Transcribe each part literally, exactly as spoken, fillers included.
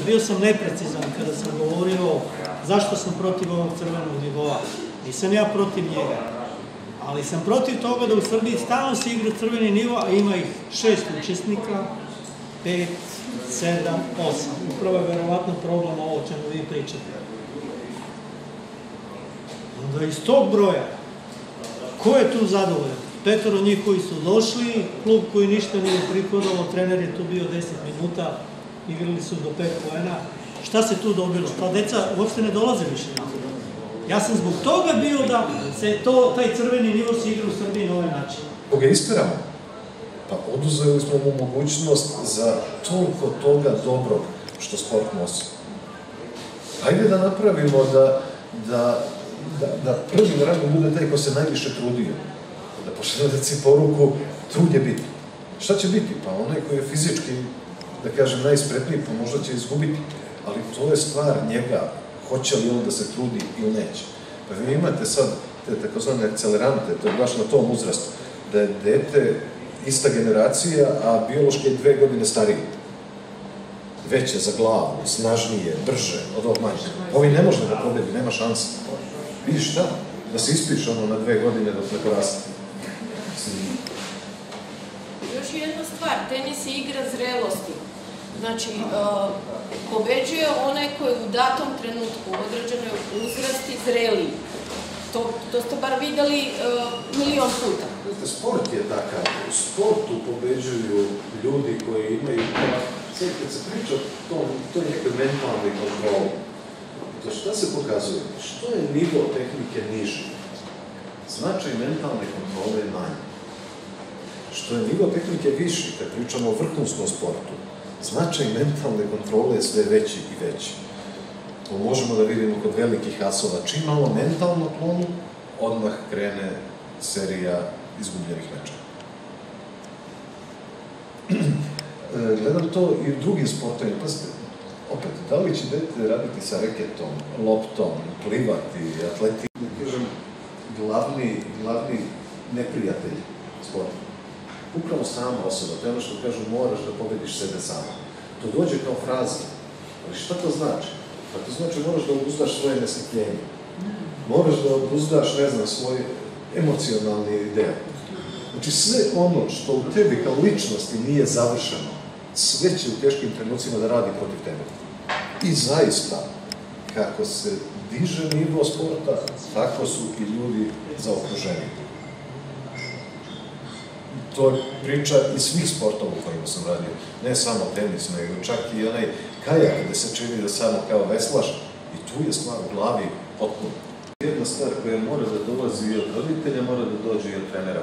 bio sam neprecizan kada sam govorio zašto sam protiv ovog crvenog nivoa. Nisam ja protiv njega, ali sam protiv toga da u Srbiji stalno se igra crveni nivo, a ima ih šest učesnika, pet, sedam, osam. Upravo je verovatno problem ovo o čemu vi pričate. Onda iz tog broja, ko je tu zadovoljan? Petoro njih koji su došli, klub koji ništa nije prihodalo, trener je tu bio deset minuta, igrali su do pet poena. Šta se tu dobilo? Ta deca uopšte ne dolaze više na to. Ja sam zbog toga bio da se taj crveni nivo se igra u Srbiji na ovaj način. Koga istiramo? Pa oduzeli smo mu mogućnost za toliko toga dobrog što sport nosi. Hajde da napravimo da prvi na rangu bude taj ko se najviše trudio. Da pošle deci poruku, trud je biti. Šta će biti? Pa onaj koji je fizički, da kažem, najspretniji, pa možda će izgubiti. Ali to je stvar njega. Hoće li on da se trudi ili neće. Pa vi imate sad te takozvane akcelerante, to je baš na tom uzrastu, da je dete ista generacija, a biološki je dve godine stariji. Veće za glavu, snažnije, brže od ovog manjka. Ovi ne može da pobedi, nema šanse. Vidiš šta? Da se ispiš ono na dve godine dok ne poraste. Još jedna stvar, tenis je igra zrelosti. Znači, pobeđuje onaj koji u datom trenutku u određenoj uzrasti zreliji. To ste bar videli milion puta. Sport je takav. U sportu pobeđuju ljudi koji imaju... Sad, kad se priča o toj nekoj mentalnoj kontroli, to šta se pokazuje? Što je nivo tehnike niži? Značaj mentalne kontrole je manji. Što je nivo tehnike viši, kad pričamo o vrhunskom sportu, značaj mentalne kontrole je sve veći i veći. To možemo da vidimo kod velikih asova. Čim malo mentalno klonu, odmah krene serija izgubljenih mečeva. Gledam to i u drugim sportovima. Pazite, opet, da li će dete raditi sa reketom, loptom, plivati, atleti? Da kažem, glavni neprijatelj sporta. Upravo sama osoba, to je ono što kažu, moraš da pobediš sebe sama. To dođe kao fraza, ali šta to znači? Pa to znači moraš da obuzdaš svoje nestrpljenje. Moraš da obuzdaš, ne znam, svoj emocionalni deo. Znači sve ono što u tebi kao ličnosti nije završeno, sve će u teškim trenucima da radi protiv tebe. I zaista, kako se diže nivo sporta, tako su i ljudi zaokruženi. To je priča iz svih sportova u kojima sam radio. Ne samo tenis, nego čak i onaj kajak gde se čini da samo kao veslaš i tu je stvar u glavi potpuno. Jedna stvar koja mora da dolazi i od roditelja, mora da dođe i od trenera.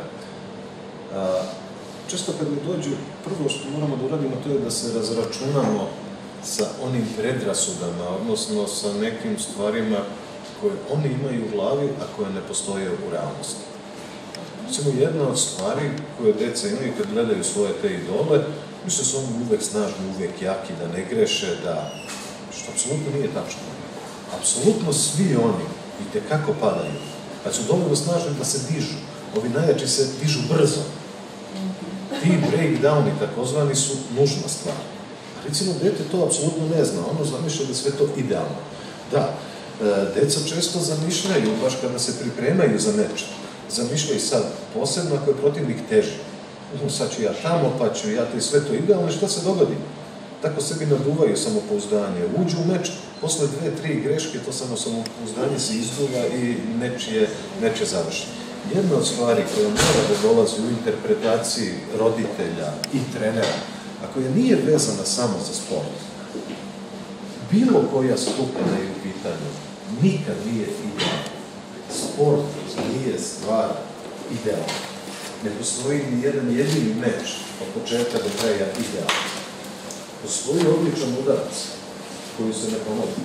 Često kad mi dođu, prvo što moramo da uradimo to je da se razračunamo sa onim predrasudama, odnosno sa nekim stvarima koje oni imaju u glavi, a koje ne postoje u realnosti. Samo jedna od stvari koje deca imaju kad gledaju svoje te idole, misle su oni uvek snažni, uvek jaki, da ne greše, da... što apsolutno nije tačno. Apsolutno svi oni i tekako padaju, kad su dovoljno snažni da se dižu. Ovi najjači se dižu brzo. Ti breakdowni, takozvani, su nužna stvar. Recimo, dete to apsolutno ne zna, ono zamišlja da je sve to idealno. Da, deca često zamišljaju, baš kada se pripremaju za meč, zamišljaju sad, posebno ako je protivnik teži. Sad ću ja tamo, pa ću ja to i sve to idealno, i šta se dogodi? Tako sebi naduvaju samopouzdanje. Uđu u meč, posle dve, tri greške, to samo samopouzdanje se izduva i meč je završen. Jedna od stvari koja mora da dolazi u interpretaciji roditelja i trenera, a koja nije vezana samo za sport, bilo koja skupina je u pitanju, nikad nije idealna. Sport nije stvar idealna. Ne postoji ni jedan jedini meč od početka do kraja idealna. Postoji odličan udarac koji se ne ponovi.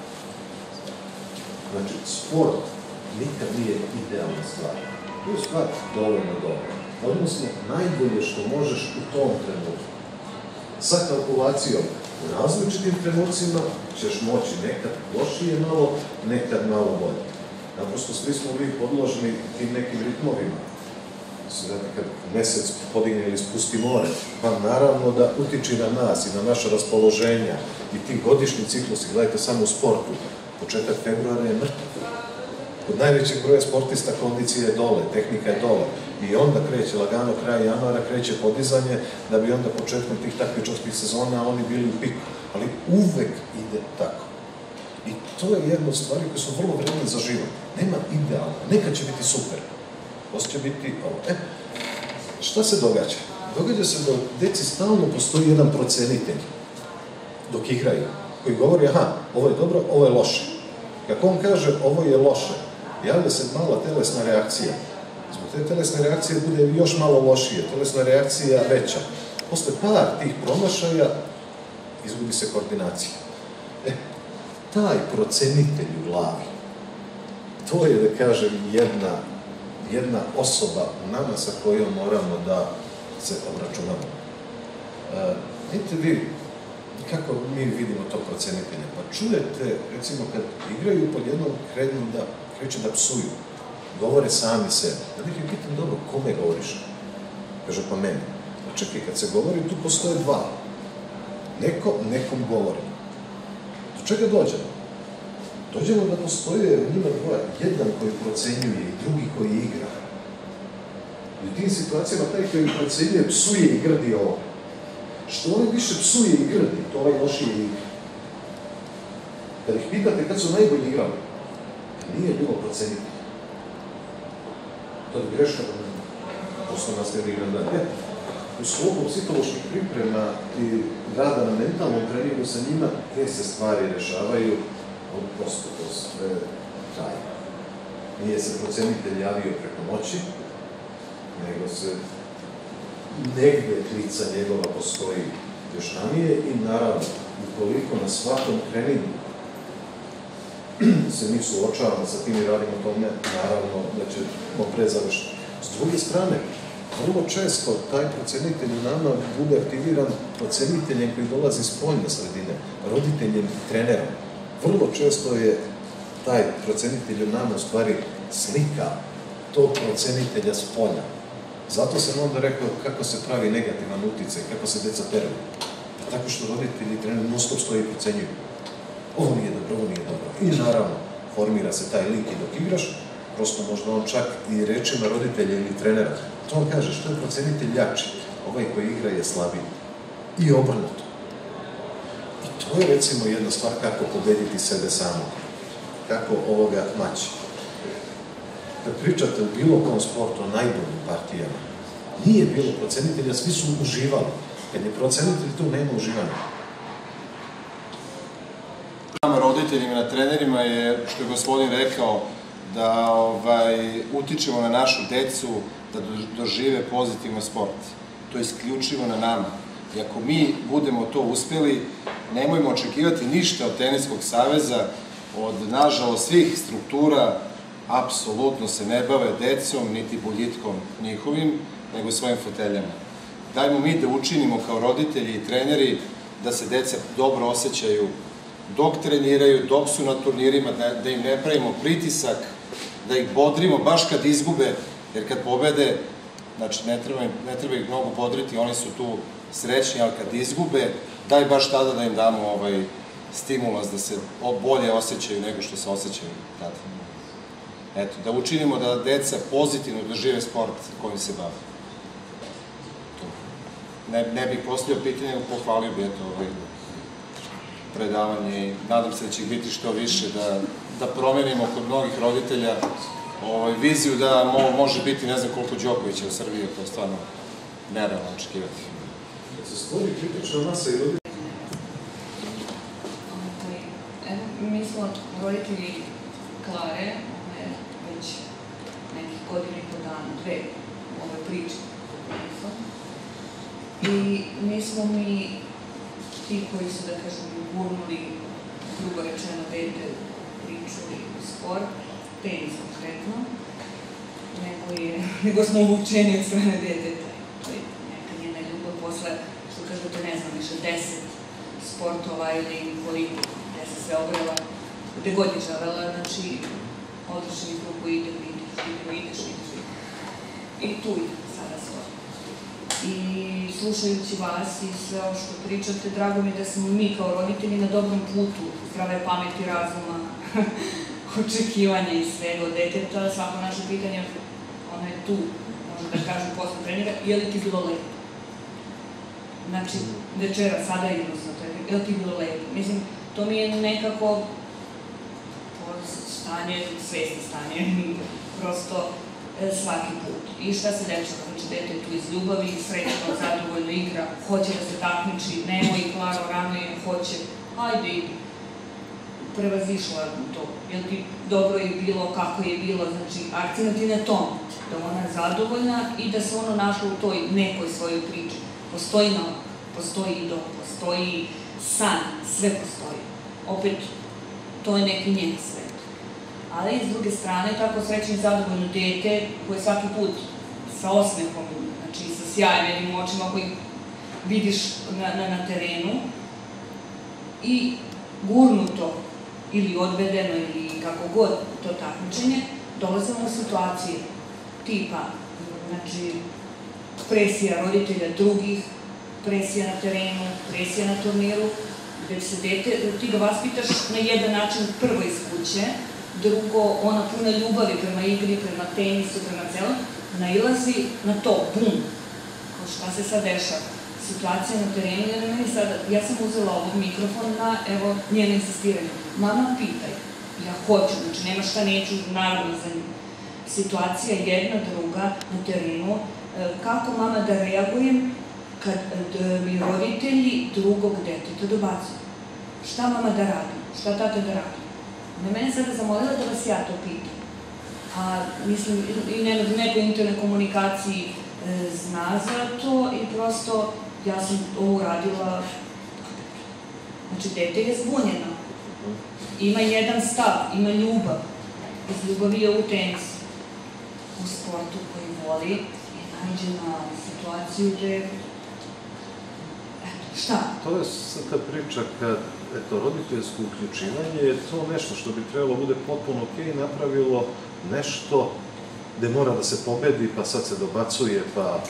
Znači, sport nikad nije idealna stvar. To je stvar dovoljno dobro. Odnosno, najbolje što možeš u tom trenutku. Sa kalkulacijom u različitim trenucima ćeš moći nekad lošije malo, nekad malo bolje. Naprosto svi smo mi podložni tim nekim ritmovima. Kad mesec podigne ili spusti more, pa naravno da utiči na nas i na naše raspoloženja I ti godišnji ciklusi, gledajte samo u sportu, početak februara je mrtav. Kod najvećeg broja sportista kondicija je dole, tehnika je dole. I onda kreće lagano, kraj januara, kreće podizanje, da bi onda početkom tih takmičarskih sezona oni bili u piku. Ali uvek ide tako. I to je jedna od stvari koje su vrlo vredne za život. Nema idealno, nekad će biti super. Posle će biti ovo. E, šta se događa? Događa se da u deci stalno postoji jedan procenitelj dok igraju, koji govori, aha, ovo je dobro, ovo je loše. Kako on kaže, ovo je loše, javlja se mala telesna reakcija. Zbog te telesne reakcije bude još malo lošije, telesna reakcija veća. Posle par tih promašaja izgubi se koordinacija. E, taj procenitelj u glavi, to je, da kažem, jedna, jedna osoba u nama sa kojom moramo da se obračunamo. E, vidite vi, kako mi vidimo to procenitelje? Pa čujete, recimo, kad igraju pod jednom krednjom da kreće da psuju, govore sami sebe. Da bih je pitan, dobro, kome govoriš? Kaže, pa meni. Pa čekaj, kad se govori, tu postoje dva. Neko nekom govori. Do čega dođemo? Dođemo da postoje u njima dvoje. Jedan koji procenjuje i drugi koji igra. I u tim situacijama taj koji procenjuje psuje i grdi ovo. Što ovaj više psuje i grdi, to ovaj lošije igra. Kad ih pitate kad su najbolji igrali, nije bilo proceniti. To je greška da ne posle nastavili igram dan. U sklopu psiholoških priprema i rada na mentalnom treningu sa njima, te se stvari rešavaju od prosto to sve traje. Nije se procenitelj javio preko noći, nego se negde klica njegova postoji još ranije i naravno, ukoliko na svakom treningu se mi suočavamo sa tim i radimo tome, naravno da ćemo pre završiti. S druge strane, vrlo često taj procenitelj u nama bude aktiviran proceniteljem koji dolazi iz poljne sredine, roditeljem i trenerom. Vrlo često je taj procenitelj u nama u stvari slika tog procenitelja s polja. Zato sam onda rekao kako se pravi negativan uticaj, kako se deca peru. Tako što roditelji i trener non stop stoji i procenjuju. Ovo nije dobro, ovo nije dobro. I naravno, formira se taj lik i dok igraš, prosto možda on čak i rečima roditelja ili trenera. To on kaže, što je procenitelj jači, ovaj koji igra je slabiji. I obrnuto. I to je recimo jedna stvar kako pobediti sebe samog. Kako ovoga naći. Kad pričate u bilo kom sportu o najboljim partijama, nije bilo procenitelja, svi su uživali. Kad je procenitelj, tu nema uživanja. Nama roditeljima, na trenerima je, što je gospodin rekao, da ovaj, utičemo na našu decu da dožive pozitivno sport. To je isključivo na nama. I ako mi budemo to uspeli, nemojmo očekivati ništa od Teniskog saveza, od, nažalost, svih struktura, apsolutno se ne bave decom, niti boljitkom njihovim, nego svojim foteljama. Dajmo mi da učinimo kao roditelji i treneri da se deca dobro osjećaju dok treniraju, dok su na turnirima, da im ne pravimo pritisak, da ih bodrimo baš kad izgube, jer kad pobede, znači ne treba, ne treba ih mnogo bodriti, oni su tu srećni, ali kad izgube, daj baš tada da im damo ovaj stimulans da se bolje osjećaju nego što se osjećaju tada. Eto, da učinimo da deca pozitivno dožive sport kojim se bave. Ne, ne bih postavio pitanje, pohvalio bi eto ovaj predavanje i nadam se da će ih biti što više, da, da promenimo kod mnogih roditelja ovaj, viziju da mo, može biti ne znam koliko Đokovića u Srbiji, to je stvarno nerealno očekivati. Kad se stvori kritična masa i roditelja? Mi smo roditelji Klare, već nekih godina i po dana, dve u ovoj priči. I nismo mi ti koji su, da kažem, gurnuli, grubo rečeno, dete priču i sport, tenis konkretno, nego, je, nego smo uvučeni od strane deteta. To je neka njena ljubav posle, što kažete, ne znam, više deset sportova ili koliko, gde se sve obrela, gde god je žavela, znači, odlično izgrupu, idem, ideš, idem, ideš, ideš, ideš. I tu idem sada svoje. I slušajući vas i sve ovo što pričate, drago mi je da smo mi kao roditelji na dobrom putu, zdrave pameti, razuma, očekivanja i svega od deteta. Svako naše pitanje, ono je tu, možda da kažem posle treninga, je li ti bilo lepo? Znači, večera, sada je iznosno trening, je li ti bilo lepo? Mislim, to mi je nekako stanje, svesno stanje, prosto svaki put. I šta se dešava? Znači, dete je tu iz ljubavi, srećno, zadovoljno igra, hoće da se takmiči, nemoj Klaro, rano je, hoće, hajde idi. Prevazišla to, jel ti dobro je bilo, kako je bilo, znači, akcenat je na tom, da ona je zadovoljna i da se ono našla u toj nekoj svojoj priči. Postoji nomak, postoji idol, postoji san, sve postoji. Opet, to je neki njen svet. Ali, s druge strane, tako srećno i zadovoljno dete, koje svaki put sa osmehom, znači sa sjajnim očima koji vidiš na terenu, i gurnuto, ili odvedeno, ili kako god to takmičenje, dolazimo u situacije tipa, znači, presija roditelja drugih, presija na terenu, presija na turniru, gde se dete, ti ga vaspitaš na jedan način prvo iz kuće, drugo, ona puna ljubavi prema igri, prema tenisu, prema celom, nailazi na to, bum, kao šta se sad dešava. Situacija na terenu, jer meni sada, ja sam uzela ovog mikrofon na, evo, njeno insistiranje. Mama, pitaj, ja hoću, znači nema šta neću, naravno za njim. Situacija jedna, druga, na terenu, kako mama da reagujem kad mi roditelji drugog deteta dobacuju. Šta mama da radim, šta tata da radim? Ona mene sada zamolila da vas ja to pitam. A, mislim, i u nekoj internoj komunikaciji zna za to i prosto ja sam ovo uradila, znači, dete je zbunjeno. Ima jedan stav, ima ljubav. Iz ljubavi je u tenisu. U sportu koji voli i nađe na situaciju gde, eto, šta? To je sad ta priča kad, eto, roditeljsko uključivanje je to nešto što bi trebalo bude potpuno okej, napravilo nešto gde mora da se pobedi, pa sad se dobacuje, pa...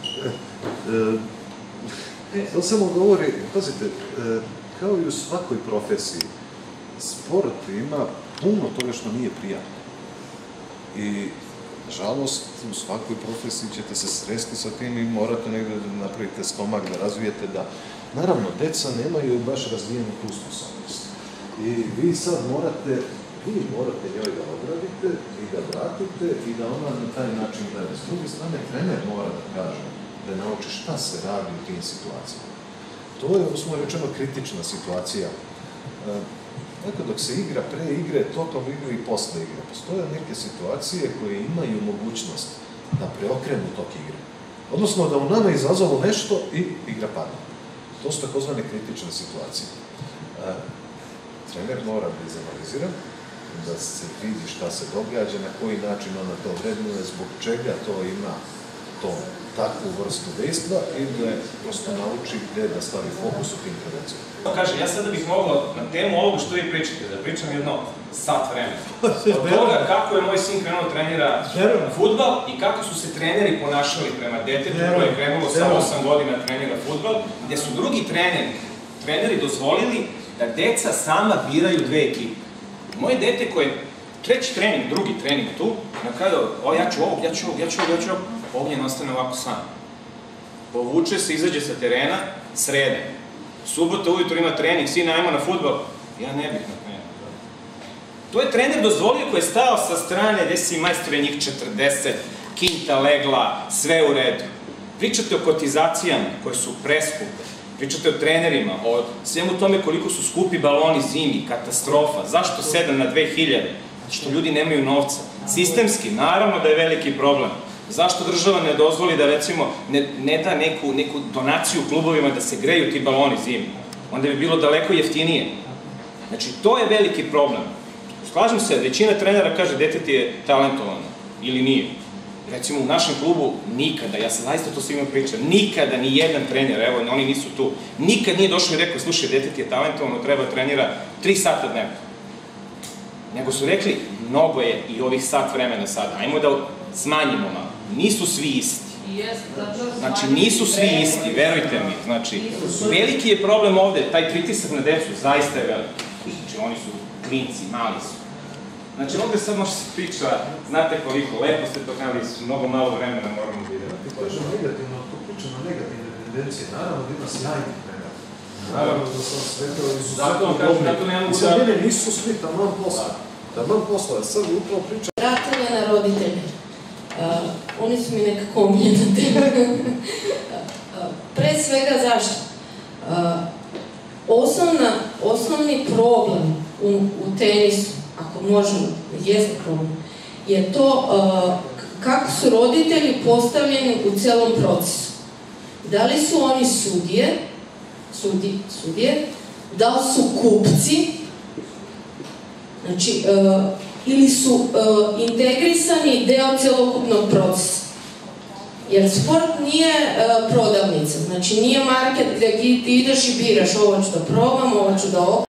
To samo govori, pazite, kao i u svakoj profesiji, sport ima puno toga što nije prijatno. I, nažalost, u svakoj profesiji ćete se sresti sa tim i morate negde da napravite stomak, da razvijete, da... Naravno, deca nemaju baš razvijenu tu sposobnost. I vi sad morate, vi morate njoj da odradite i da vratite i da ona na taj način gleda. S druge strane, trener mora da kaže, da nauči šta se radi u tim situacijama. To je, usmo rečeno, kritična situacija. Dakle, dok se igra pre igre, totalno igra i posle igre. Postoje neke situacije koje imaju mogućnost da preokrenu tok igre. Odnosno, da u nama izazovu nešto i igra padne. To su takozvane kritične situacije. Trener mora da izanalizira, da se vidi šta se događa, na koji način ona to vrednuje, zbog čega to ima to, takvu vrstu dejstva i da je prosto nauči gde da stavi fokus u tim prevencijama. Kaže, ja sada bih mogao na temu ovog što vi pričate, da pričam jedno sat vremena. Od toga kako je moj sin krenuo trenira fudbal i kako su se treneri ponašali prema detetu koje je krenulo sa osam godina trenira fudbal, gde su drugi treneri, treneri dozvolili da deca sama biraju dve ekipe. Moje dete koje treći trening, drugi trening tu, na kraju, o, ja ću ovog, ja ću ovog, ja ću ovog, ja ću ovog, Ognjen ostane ovako sam. Povuče se, izađe sa terena, srede. Subota ujutro ima trening, sina, ajmo na fudbal. Ja ne bih na trening. To je trener dozvolio koji je stao sa strane, gde si majstore njih četrdeset, kinta legla, sve u redu. Pričate o kotizacijama koje su preskupe. Pričate o trenerima, o svemu tome koliko su skupi baloni zimi, katastrofa. Zašto sedam na dve hiljade? Što ljudi nemaju novca. Sistemski, naravno da je veliki problem. Zašto država ne dozvoli da, recimo, ne da neku donaciju klubovima da se greju ti baloni zimi? Onda bi bilo daleko jeftinije. Znači, to je veliki problem. Slažem se, većina trenera kaže dete ti je talentovano ili nije. Recimo, u našem klubu nikada, ja sam zaista to svima pričam, nikada ni jedan trener, evo, oni nisu tu, nikad nije došao i rekao, slušaj, dete ti je talentovano, treba trenira tri sata dnevno. Nego su rekli, mnogo je i ovih sat vremena sada, ajmo da smanjimo malo. Nisu svi isti. Znači, nisu svi isti, verujte mi. Znači, veliki je problem ovde, taj pritisak na decu zaista je veliki. Znači, oni su klinci, mali su. Znači, ovde sad može se priča, znate koliko, lepo ste to kazali, mnogo malo vremena moramo da idemo. Ti kažemo negativno, to pričamo negativne tendencije, naravno da ima sjajnih trenera. Naravno da sam svetao izuzetno dobri. I sad mene nisu svi taman posla. Taman posla, ja sad upravo pričam. Vratila na roditelje. Oni su mi nekako omiljena tema. Pre svega zašto? Osnovni problem u tenisu, ako možemo, jeste problem, je to kako su roditelji postavljeni u celom procesu. Da li su oni sudije, sudije, da li su kupci, znači, ili su integrisani deo celokupnog procesa. Jer sport nije prodavnica, znači nije market gde ti ideš i biraš ovo ću da probam, ovo ću da